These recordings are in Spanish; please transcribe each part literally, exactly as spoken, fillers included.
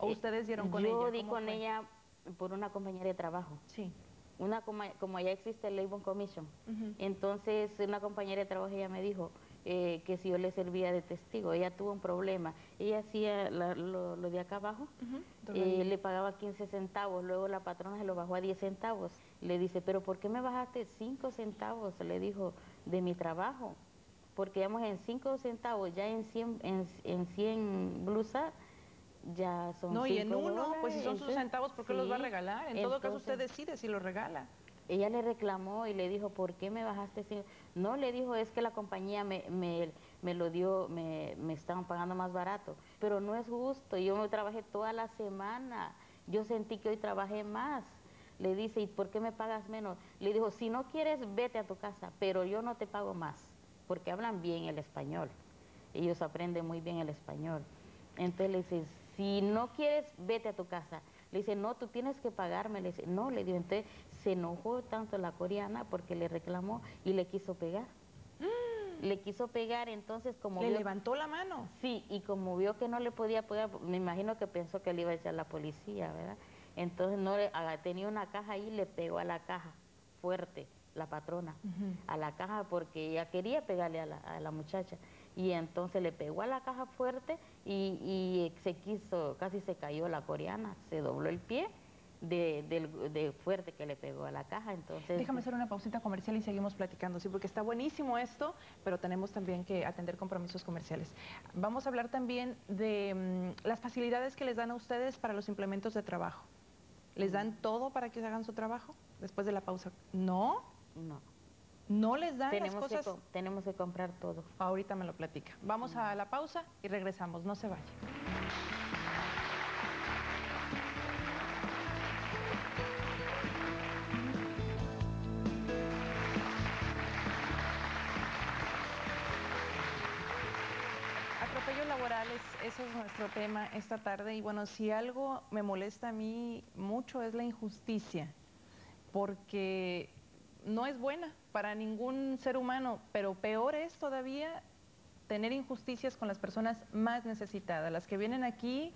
¿O ustedes dieron con yo ella? Yo di con fue? ella por una compañera de trabajo. Sí. Una, como allá existe el Labor Commission, uh-huh. Entonces una compañera de trabajo ella me dijo eh, que si yo le servía de testigo. Ella tuvo un problema, ella hacía la, lo, lo de acá abajo, uh-huh. eh, le pagaba quince centavos, luego la patrona se lo bajó a diez centavos. Le dice, pero ¿por qué me bajaste cinco centavos? Le dijo, de mi trabajo, porque digamos en cinco centavos, ya en cien, en, en cien blusas, ya son no, y en uno, dólares, pues si son sus centavos, ¿por qué sí, los va a regalar? En entonces, todo caso usted decide si los regala. Ella le reclamó y le dijo, ¿por qué me bajaste? Sin... No, le dijo, es que la compañía me, me, me lo dio, me, me estaban pagando más barato. Pero no es justo, yo me trabajé toda la semana, yo sentí que hoy trabajé más. Le dice, ¿y por qué me pagas menos? Le dijo, si no quieres, vete a tu casa, pero yo no te pago más, porque hablan bien el español. Ellos aprenden muy bien el español. Entonces le dice, si no quieres, vete a tu casa. Le dice, no, tú tienes que pagarme. Le dice, no, le digo, entonces se enojó tanto la coreana porque le reclamó y le quiso pegar. Mm. Le quiso pegar, entonces como ¿Le vio, levantó la mano? Sí, y como vio que no le podía pegar, me imagino que pensó que le iba a echar la policía, ¿verdad? Entonces no le, tenía una caja ahí, le pegó a la caja, fuerte, la patrona, uh-huh. a la caja porque ella quería pegarle a la, a la muchacha. Y entonces le pegó a la caja fuerte y, y se quiso, casi se cayó la coreana, se dobló el pie de, de, de fuerte que le pegó a la caja. Entonces, déjame hacer una pausita comercial y seguimos platicando, sí, porque está buenísimo esto, pero tenemos también que atender compromisos comerciales. Vamos a hablar también de um, las facilidades que les dan a ustedes para los implementos de trabajo. ¿Les dan todo para que hagan su trabajo después de la pausa? ¿No? No. ¿No les dan tenemos las cosas? Que, tenemos que comprar todo. Ahorita me lo platica. Vamos mm. a la pausa y regresamos. No se vaya. Atropellos laborales, eso es nuestro tema esta tarde. Y bueno, si algo me molesta a mí mucho es la injusticia, porque no es buena para ningún ser humano, pero peor es todavía tener injusticias con las personas más necesitadas, las que vienen aquí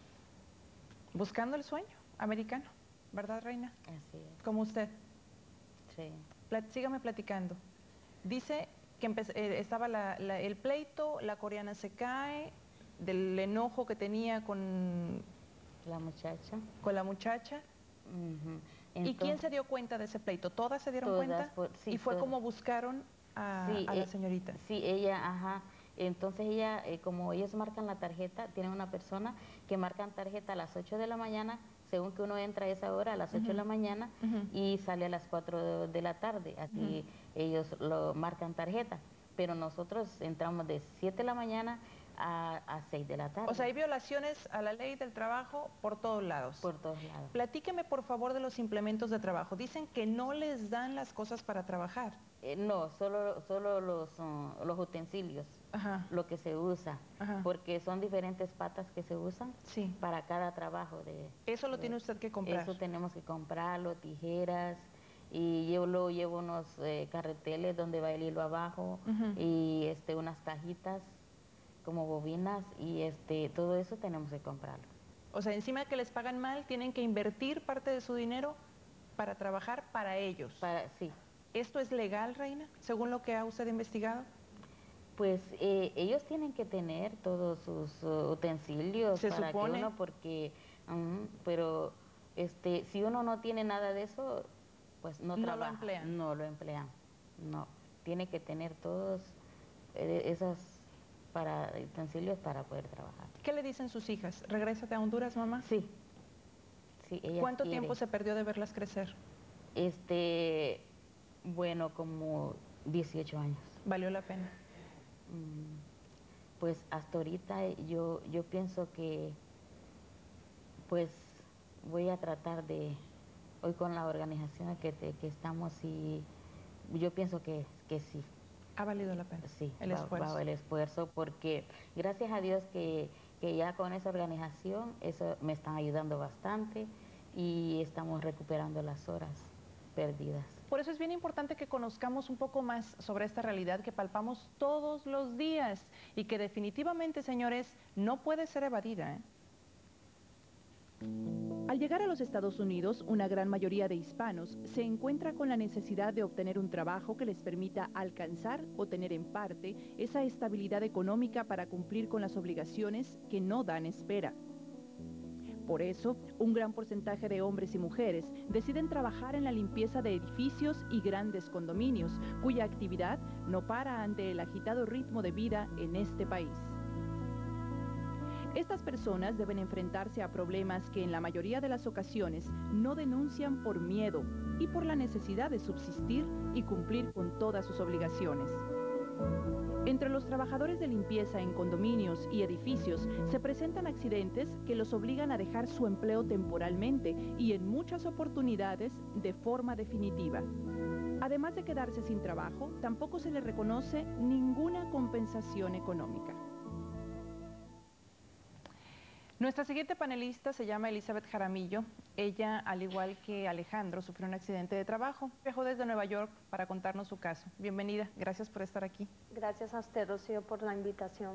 buscando el sueño americano, ¿verdad, Reina? Así es. Como usted. Sí. Plat sígame platicando. Dice que eh, estaba la, la, el pleito, la coreana se cae, del enojo que tenía con la muchacha. Con la muchacha. Uh-huh. Entonces, ¿y quién se dio cuenta de ese pleito? ¿Todas se dieron todas, cuenta? Por, sí, ¿Y fue todas. como buscaron a, sí, a la eh, señorita? Sí, ella, ajá. Entonces ella, eh, como ellos marcan la tarjeta, tienen una persona que marcan tarjeta a las ocho de la mañana, según que uno entra a esa hora, a las ocho uh-huh. de la mañana, uh-huh. y sale a las cuatro de la tarde. Aquí uh-huh. ellos lo marcan tarjeta, pero nosotros entramos de siete de la mañana a, a seis de la tarde. O sea, hay violaciones a la ley del trabajo por todos lados. Por todos lados. Platíqueme, por favor, de los implementos de trabajo. Dicen que no les dan las cosas para trabajar. Eh, no, solo, solo los, uh, los utensilios, Ajá. lo que se usa, Ajá. porque son diferentes patas que se usan sí. para cada trabajo. De, ¿Eso lo de, tiene usted que comprar? Eso tenemos que comprarlo, tijeras, y yo luego llevo unos eh, carreteles donde va el hilo abajo, uh-huh. y este, unas cajitas como bobinas, y este, todo eso tenemos que comprarlo. O sea, encima de que les pagan mal, tienen que invertir parte de su dinero para trabajar para ellos. Para, sí. ¿Esto es legal, Reina, según lo que ha usted investigado? Pues eh, ellos tienen que tener todos sus uh, utensilios ¿Se para supone? que uno, porque, um, pero este, si uno no tiene nada de eso, pues no, no trabaja. lo emplean. No lo emplean, no. Tiene que tener todos eh, esos para, utensilios para poder trabajar. ¿Qué le dicen sus hijas? ¿Regrésate a Honduras, mamá? Sí. sí ¿Cuánto quieren. tiempo se perdió de verlas crecer? Este, bueno, como dieciocho años. ¿Valió la pena? Pues hasta ahorita yo, yo pienso que pues voy a tratar de, hoy con la organización que, te, que estamos, y yo pienso que, que sí. ¿Ha valido la pena? Sí, el va, esfuerzo. Va el esfuerzo, porque gracias a Dios que, que ya con esa organización, eso me están ayudando bastante y estamos recuperando las horas perdidas. Por eso es bien importante que conozcamos un poco más sobre esta realidad que palpamos todos los días y que definitivamente, señores, no puede ser evadida, ¿eh? Al llegar a los Estados Unidos, una gran mayoría de hispanos se encuentra con la necesidad de obtener un trabajo que les permita alcanzar o tener en parte esa estabilidad económica para cumplir con las obligaciones que no dan espera. Por eso, un gran porcentaje de hombres y mujeres deciden trabajar en la limpieza de edificios y grandes condominios, cuya actividad no para ante el agitado ritmo de vida en este país. Estas personas deben enfrentarse a problemas que en la mayoría de las ocasiones no denuncian por miedo y por la necesidad de subsistir y cumplir con todas sus obligaciones. Entre los trabajadores de limpieza en condominios y edificios se presentan accidentes que los obligan a dejar su empleo temporalmente y en muchas oportunidades de forma definitiva. Además de quedarse sin trabajo, tampoco se les reconoce ninguna compensación económica. Nuestra siguiente panelista se llama Elizabeth Jaramillo. Ella, al igual que Alejandro, sufrió un accidente de trabajo. Viajó desde Nueva York para contarnos su caso. Bienvenida, gracias por estar aquí. Gracias a usted, Rocío, por la invitación.